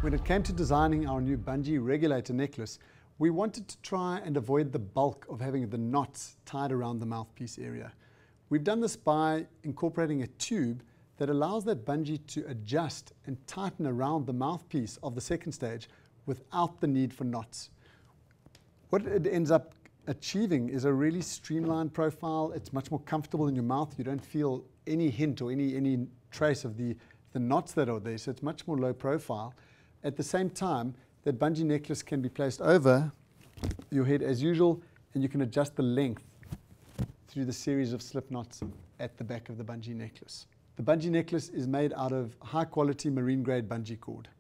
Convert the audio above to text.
When it came to designing our new bungee regulator necklace, we wanted to try and avoid the bulk of having the knots tied around the mouthpiece area. We've done this by incorporating a tube that allows that bungee to adjust and tighten around the mouthpiece of the second stage without the need for knots. What it ends up achieving is a really streamlined profile. It's much more comfortable in your mouth. You don't feel any hint or any trace of the knots that are there, so it's much more low profile. At the same time, that bungee necklace can be placed over your head as usual, and you can adjust the length through the series of slip knots at the back of the bungee necklace. The bungee necklace is made out of high quality marine grade bungee cord.